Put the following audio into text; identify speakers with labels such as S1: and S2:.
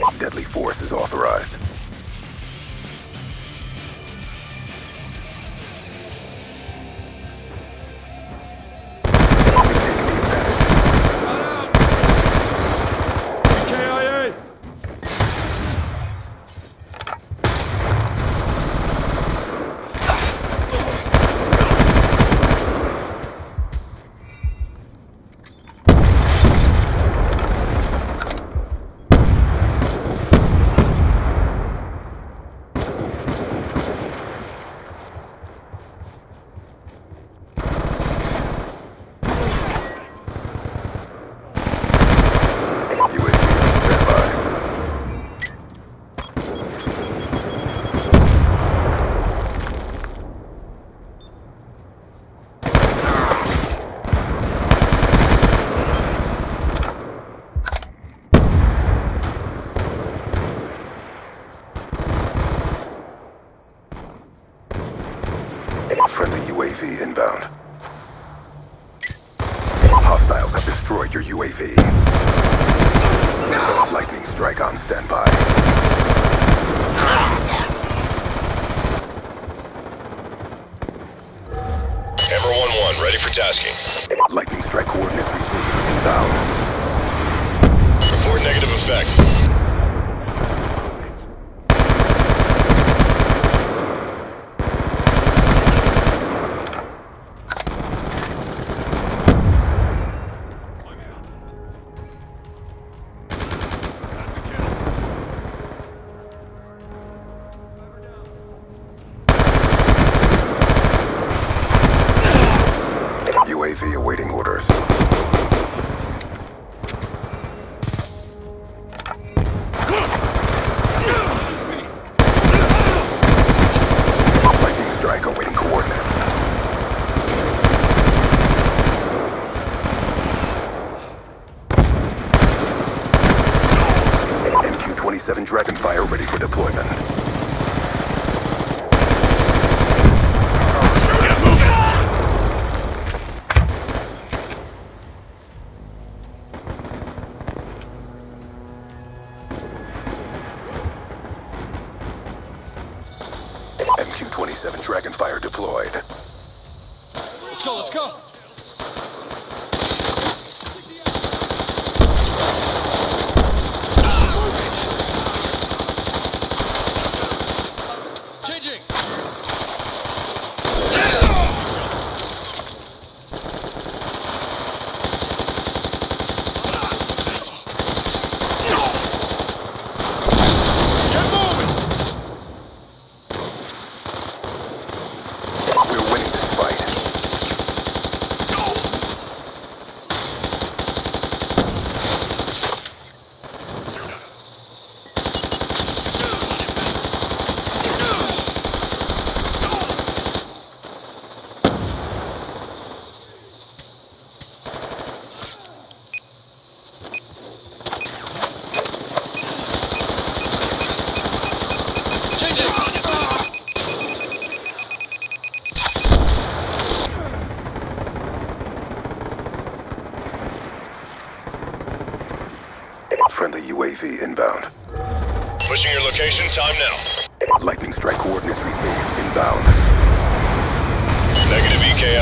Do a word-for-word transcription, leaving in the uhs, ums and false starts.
S1: Deadly force is authorized. Friendly U A V inbound. Hostiles have destroyed your U A V. Lightning strike on standby.
S2: Hammer one one, ready for tasking.
S1: Lightning strike coordinates received inbound.
S2: Report negative effect.
S1: U A V awaiting orders. Lightning strike awaiting coordinates. M Q twenty-seven Dragonfire ready for deployment. M Q twenty-seven Dragonfire deployed.
S3: Let's go, let's go! Changing!
S1: We're winning this fight. Friendly U A V inbound.
S2: Pushing your location, time now.
S1: Lightning strike coordinates received inbound.
S2: Negative E K